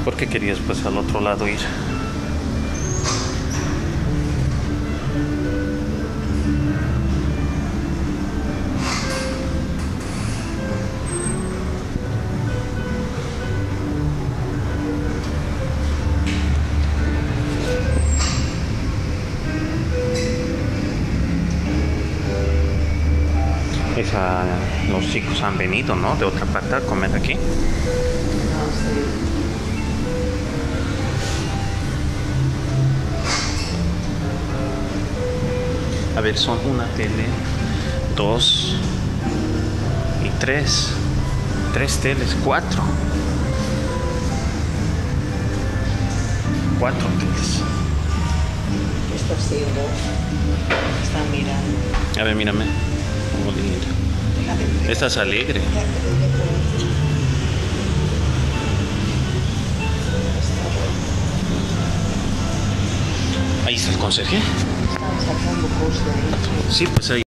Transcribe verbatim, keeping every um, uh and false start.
¿Por qué querías pues al otro lado ir? Esa, los chicos han venido, ¿no? De otra parte a comer aquí. No sé. A ver, son una tele, dos y tres. Tres teles, cuatro. Cuatro teles. Estos ciegos están mirando. A ver, mírame. Oh, linda. Déjate. Esta es alegre. Ahí está el conserje. Están sacando cosas de ahí. Sí, pues ahí.